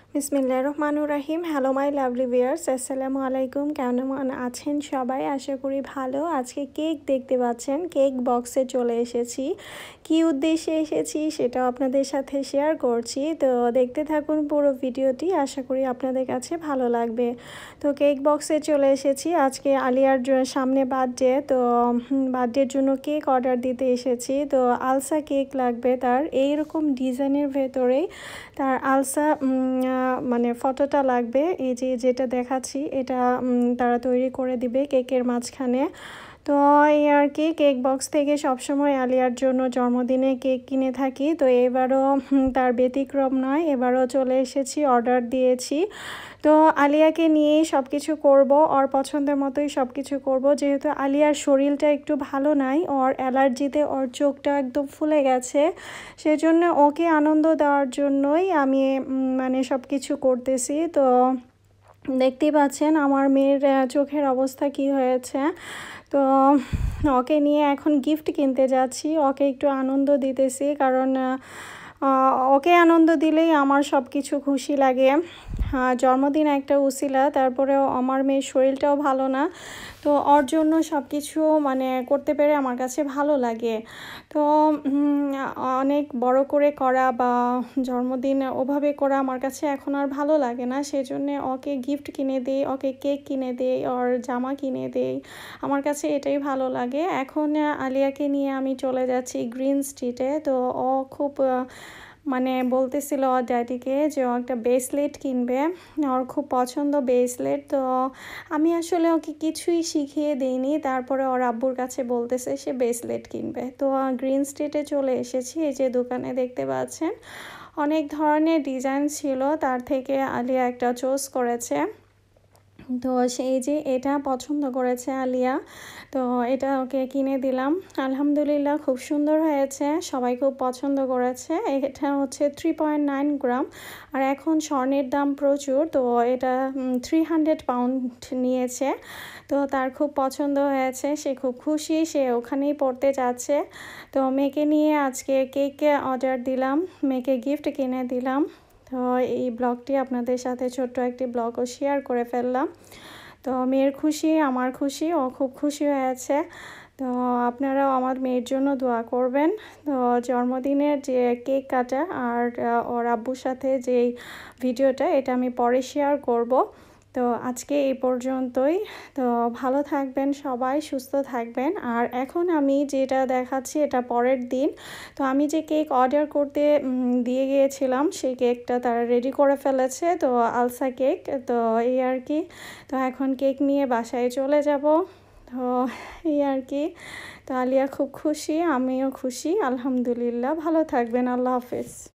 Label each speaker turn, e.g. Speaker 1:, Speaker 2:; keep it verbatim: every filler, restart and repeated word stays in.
Speaker 1: বিসমিল্লাহির রহমানির রহিম। হ্যালো মাই লাভলি ভিউয়ার্স, আসসালামু আলাইকুম। কেমন আছেন সবাই? আশা করি ভালো। আজকে কেক দেখতে পাচ্ছেন, কেক বক্সে চলে এসেছি। কি উদ্দেশ্যে এসেছি সেটাও আপনাদের সাথে শেয়ার করছি, তো দেখতে থাকুন পুরো ভিডিওটি। আশা করি আপনাদের কাছে ভালো লাগবে। তো কেক বক্সে চলে এসেছি। আজকে আলিয়ার সামনে বার্থডে, তো বার্থডের জন্য কেক অর্ডার দিতে এসেছি। তো আলসা কেক লাগবে তার, এইরকম ডিজাইনের ভেতরেই তার আলসা মানে ফটোটা লাগবে। এই যে যেটা দেখাচ্ছি এটা তারা তৈরি করে দিবে কেকের মাঝখানে। তো এই আর কি, কেক বক্স থেকে সবসময় আলিয়ার জন্য জন্মদিনে কেক কিনে থাকি, তো এবারও তার ব্যতিক্রম নয়। এবারও চলে এসেছি, অর্ডার দিয়েছি। তো আলিয়াকে নিয়েই সব কিছু করবো, ওর পছন্দের মতোই সব কিছু করবো। যেহেতু আলিয়ার শরীরটা একটু ভালো নাই, ওর অ্যালার্জিতে ওর চোখটা একদম ফুলে গেছে, সেজন্য ওকে আনন্দ দেওয়ার জন্যই আমি মানে সব কিছু করতেছি। তো দেখতেই পাচ্ছেন আমার মেয়ের চোখের অবস্থা কি হয়েছে। তো ওকে নিয়ে এখন গিফট কিনতে যাচ্ছি, ওকে একটু আনন্দ দিতেছি, কারণ ওকে আনন্দ দিলেই আমার সব কিছু খুশি লাগে। জন্মদিন একটা উসিলা, তারপরেও আমার মেয়ের শরীরটাও ভালো না, তো ওর জন্য সব কিছু মানে করতে পেরে আমার কাছে ভালো লাগে। তো অনেক বড় করে করা বা জন্মদিন ওভাবে করা আমার কাছে এখন আর ভালো লাগে না, সেজন্যে ওকে গিফট কিনে দিই, ওকে কেক কিনে দিই, ওর জামা কিনে দিই, আমার কাছে এটাই ভালো লাগে। এখন আলিয়াকে নিয়ে আমি চলে যাচ্ছি গ্রিন স্ট্রিটে। তো ও খুব মানে বলতেছিল ওর ড্যাডিকে যে ও একটা ব্রেসলেট কিনবে, ওর খুব পছন্দ ব্রেসলেট। তো আমি আসলে ওকে কিছুই শিখিয়ে দিইনি, তারপরে ওর আব্বুর কাছে বলতেছে সে ব্রেসলেট কিনবে। তো গ্রিন স্ট্রিটে চলে এসেছি। এই যে দোকানে দেখতে পাচ্ছেন অনেক ধরনের ডিজাইন ছিল, তার থেকে আলিয়া একটা চয়েস করেছে। তো সেই যে এটা পছন্দ করেছে আলিয়া, তো এটা ওকে কিনে দিলাম। আলহামদুলিল্লাহ খুব সুন্দর হয়েছে, সবাই খুব পছন্দ করেছে। এটা হচ্ছে থ্রি পয়েন্ট নাইন গ্রাম, আর এখন স্বর্ণের দাম প্রচুর, তো এটা থ্রি হান্ড্রেড পাউন্ড নিয়েছে। তো তার খুব পছন্দ হয়েছে, সে খুব খুশি, সে ওখানেই পড়তে যাচ্ছে। তো মেয়েকে নিয়ে আজকে কেক অর্ডার দিলাম, মেয়েকে গিফট কিনে দিলাম। তো এই ব্লগটি আপনাদের সাথে ছোট্ট একটি ব্লগও শেয়ার করে ফেললাম। তো মেয়ের খুশি আমার খুশি, ও খুব খুশি হয়েছে। তো আপনারাও আমার মেয়ের জন্য দোয়া করবেন। তো জন্মদিনের যে কেক কাটা আর ওর আব্বুর সাথে যেই ভিডিওটা, এটা আমি পরে শেয়ার করব। তো আজকে এই পর্যন্তই। তো ভালো থাকবেন সবাই, সুস্থ থাকবেন। আর এখন আমি যেটা দেখাচ্ছি এটা পরের দিন। তো আমি যে কেক অর্ডার করতে দিয়ে গিয়েছিলাম সেই কেকটা তারা রেডি করে ফেলেছে, তো আলসা কেক। তো এই আর কি, তো এখন কেক নিয়ে বাসায় চলে যাব। তো এই আর কি, তো আলিয়া খুব খুশি, আমিও খুশি। আলহামদুলিল্লাহ। ভালো থাকবেন, আল্লাহ হাফেজ।